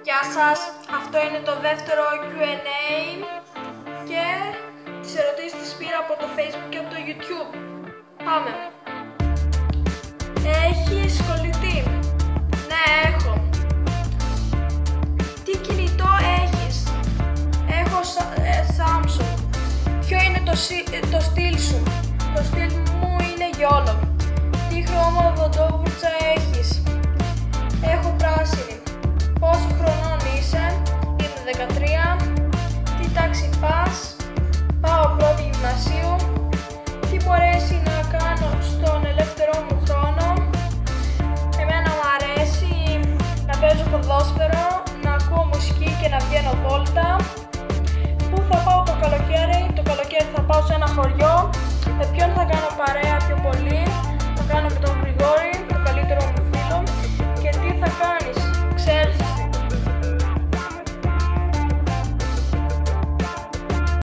Γεια σας, αυτό είναι το δεύτερο Q&A και τις ερωτήσεις τις πήρα από το Facebook και από το YouTube. Πάμε. Έχεις κολλητή? Ναι, έχω. Τι κινητό έχεις? Έχω Samsung. Ποιο είναι το στυλ σου? Το στυλ μου είναι γιόλο. Τι χρώμα οδοντόβουρτσα έχεις? Έχω πράσινη. Πόσο χρονών είσαι? Είμαι 13. Τι τάξη πας? Πάω πρώτη γυμνασίου. Τι μου αρέσει να κάνω στον ελεύθερό μου χρόνο? Εμένα μου αρέσει να παίζω ποδόσφαιρο, να ακούω μουσική και να βγαίνω βόλτα. Πού θα πάω το καλοκαίρι? Το καλοκαίρι θα πάω σε ένα χωριό. Με ποιον θα κάνω παρέα πιο πολύ? Θα κάνω με τον